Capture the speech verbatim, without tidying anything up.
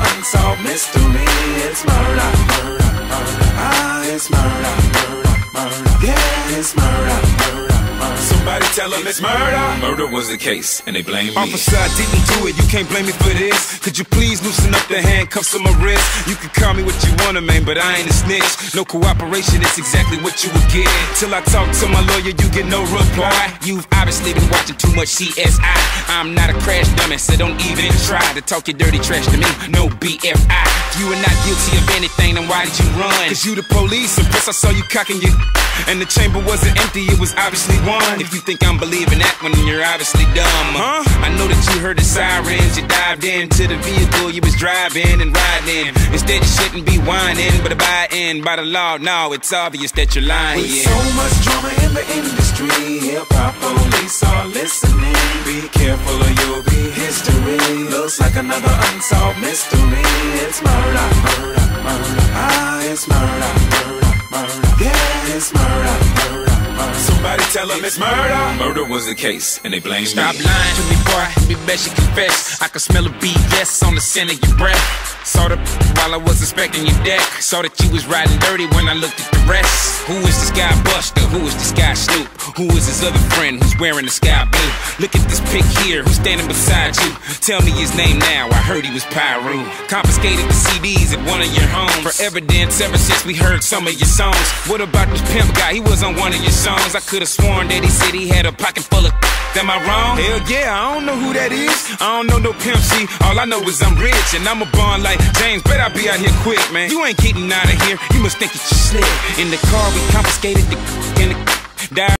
unsolved mystery. It's murder, murder, murder. Ah, it's murder, murder, murder. Yeah, it's murder, murder, murder. Somebody tell them it's murder. Murder was the case, and they blame me. Officer, I didn't do it, you can't blame me for this. Could you please loosen up the handcuffs on my wrist? You can call me what you wanna, man, but I ain't a snitch. No cooperation, it's exactly what you would get. Till I talk to my lawyer, you get no reply. You've obviously been watching too much C S I. I'm not a crash dummy, so don't even try to talk your dirty trash to me. No B F I. If you are not guilty of anything, then why did you run? Cause you the police, and plus I saw you cocking your and the chamber wasn't empty, it was obviously one. If you think I'm believing that one, then you're obviously dumb. Huh? I know that you heard the sirens, you dived into the vehicle you was driving and riding. Instead you shouldn't be whining, but abiding by the law. No, it's obvious that you're lying. With so much drama in the industry, hip-hop police are listening. Be careful or you'll be history. Looks like another unsolved mystery. It's murder, murder, murder. Ah, it's murder, murder, murder. Yeah, it's murder, murder, murder. Somebody tell them it's murder. Murder was the case, and they blame me. Stop lying to me, boy. Be best you confess. I can smell a B S on the scent of your breath. Saw the while I was inspecting your deck. Saw that you was riding dirty when I looked at the rest. Who is this guy Buster? Who is this guy Snoop? Who is his other friend who's wearing the sky blue? Look at this pic here, who's standing beside you? Tell me his name now, I heard he was Pyru. Confiscated the C Ds at one of your homes. For evidence ever since we heard some of your songs. What about this pimp guy? He was on one of your songs. I could've sworn that he said he had a pocket full of. Am I wrong? Hell yeah, I don't know who that is. I don't know no Pimp C. All I know is I'm rich and I'm a born like James. Bet I be out here quick, man. You ain't getting out of here. You must think that you slick. In the car we confiscated the in the.